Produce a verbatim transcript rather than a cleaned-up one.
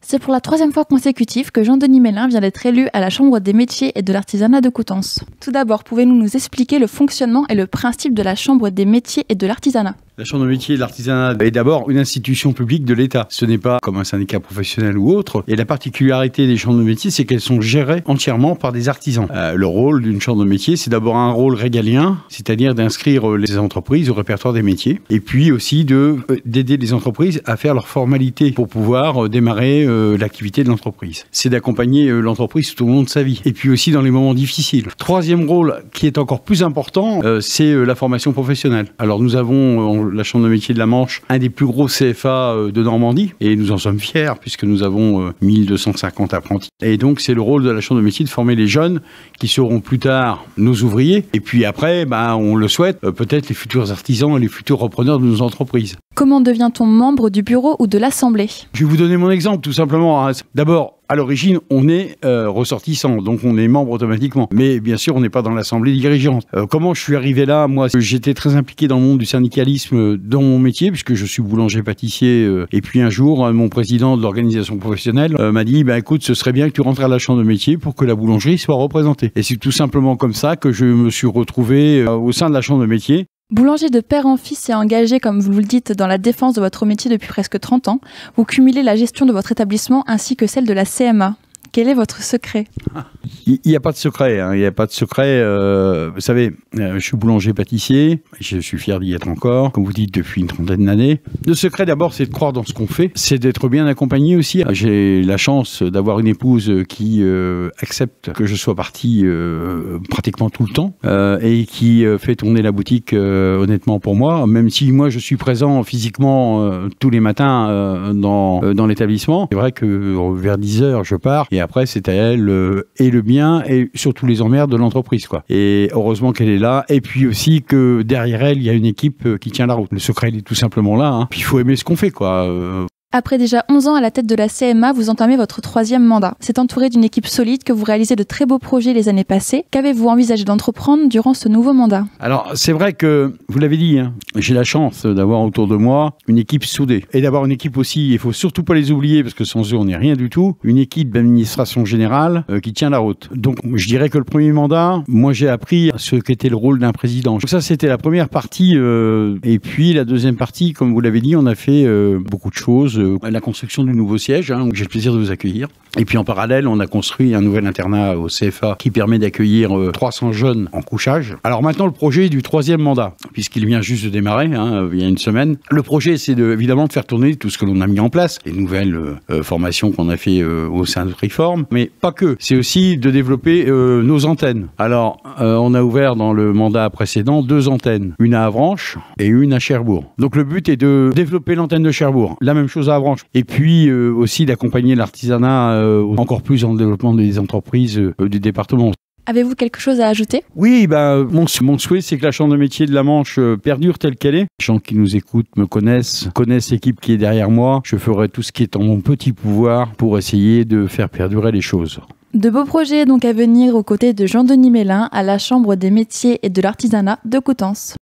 C'est pour la troisième fois consécutive que Jean-Denis Mélin vient d'être élu à la Chambre des métiers et de l'artisanat de Coutances. Tout d'abord, pouvez-vous nous expliquer le fonctionnement et le principe de la Chambre des métiers et de l'artisanat ? La Chambre des métiers et de l'artisanat est d'abord une institution publique de l'État. Ce n'est pas comme un syndicat professionnel ou autre. Et la particularité des chambres de métiers, c'est qu'elles sont gérées entièrement par des artisans. Euh, le rôle d'une chambre de métiers, c'est d'abord un rôle régalien, c'est-à-dire d'inscrire les entreprises au répertoire des métiers. Et puis aussi de, euh, d'aider les entreprises à faire leurs formalités pour pouvoir euh, démarrer euh, l'activité de l'entreprise. C'est d'accompagner euh, l'entreprise tout au long de sa vie. Et puis aussi dans les moments difficiles. Troisième rôle qui est encore plus important, euh, c'est euh, la formation professionnelle. Alors nous avons... Euh, la Chambre de métiers de la Manche, un des plus gros C F A de Normandie, et nous en sommes fiers puisque nous avons mille deux cent cinquante apprentis. Et donc c'est le rôle de la Chambre de métiers de former les jeunes qui seront plus tard nos ouvriers, et puis après, bah, on le souhaite, peut-être les futurs artisans et les futurs repreneurs de nos entreprises. Comment devient-on membre du bureau ou de l'Assemblée ? Je vais vous donner mon exemple tout simplement. D'abord, à l'origine, on est euh, ressortissant, donc on est membre automatiquement. Mais bien sûr, on n'est pas dans l'Assemblée dirigeante. Euh, comment je suis arrivé là ? Moi, j'étais très impliqué dans le monde du syndicalisme dans mon métier, puisque je suis boulanger-pâtissier. Euh, et puis un jour, euh, mon président de l'organisation professionnelle euh, m'a dit bah, « écoute, ce serait bien que tu rentres à la Chambre de métier pour que la boulangerie soit représentée ». Et c'est tout simplement comme ça que je me suis retrouvé euh, au sein de la Chambre de métier. Boulanger de père en fils et engagé, comme vous le dites, dans la défense de votre métier depuis presque trente ans, vous cumulez la gestion de votre établissement ainsi que celle de la C M A. Quel est votre secret ? Il n'y a pas de secret, hein. Il n'y a pas de secret. Euh, vous savez, euh, je suis boulanger-pâtissier, je suis fier d'y être encore, comme vous dites, depuis une trentaine d'années. Le secret, d'abord, c'est de croire dans ce qu'on fait, c'est d'être bien accompagné aussi. J'ai la chance d'avoir une épouse qui euh, accepte que je sois parti euh, pratiquement tout le temps euh, et qui euh, fait tourner la boutique euh, honnêtement pour moi, même si moi, je suis présent physiquement euh, tous les matins euh, dans, euh, dans l'établissement. C'est vrai que euh, vers dix heures, je pars et après, c'est à elle euh, et le bien et surtout les emmerdes de l'entreprise, quoi. Et heureusement qu'elle est là. Et puis aussi que derrière elle, il y a une équipe euh, qui tient la route. Le secret, il est tout simplement là. Hein. Puis il faut aimer ce qu'on fait, quoi. Euh, Après déjà onze ans à la tête de la C M A, vous entamez votre troisième mandat. C'est entouré d'une équipe solide que vous réalisez de très beaux projets les années passées. Qu'avez-vous envisagé d'entreprendre durant ce nouveau mandat ? Alors, c'est vrai que, vous l'avez dit, hein, j'ai la chance d'avoir autour de moi une équipe soudée. Et d'avoir une équipe aussi, il faut surtout pas les oublier, parce que sans eux, on n'est rien du tout, une équipe d'administration générale euh, qui tient la route. Donc, je dirais que le premier mandat, moi, j'ai appris ce qu'était le rôle d'un président. Donc ça, c'était la première partie. Euh, et puis, la deuxième partie, comme vous l'avez dit, on a fait euh, beaucoup de choses. La construction du nouveau siège, hein, où j'ai le plaisir de vous accueillir. Et puis en parallèle, on a construit un nouvel internat au C F A qui permet d'accueillir euh, trois cents jeunes en couchage. Alors maintenant, le projet du troisième mandat, puisqu'il vient juste de démarrer, hein, il y a une semaine. Le projet, c'est de, évidemment de faire tourner tout ce que l'on a mis en place, les nouvelles euh, formations qu'on a fait euh, au sein de Freeform, mais pas que. C'est aussi de développer euh, nos antennes. Alors, euh, on a ouvert dans le mandat précédent deux antennes, une à Avranches et une à Cherbourg. Donc le but est de développer l'antenne de Cherbourg. La même chose à Avranches. Et puis euh, aussi d'accompagner l'artisanat euh, encore plus dans le développement des entreprises euh, du département. Avez-vous quelque chose à ajouter ? Oui, ben, mon, mon souhait, c'est que la Chambre de métiers de la Manche euh, perdure telle qu'elle est. Les gens qui nous écoutent me connaissent, connaissent l'équipe qui est derrière moi. Je ferai tout ce qui est en mon petit pouvoir pour essayer de faire perdurer les choses. De beaux projets donc à venir aux côtés de Jean-Denis Mélin à la Chambre des métiers et de l'artisanat de Coutances.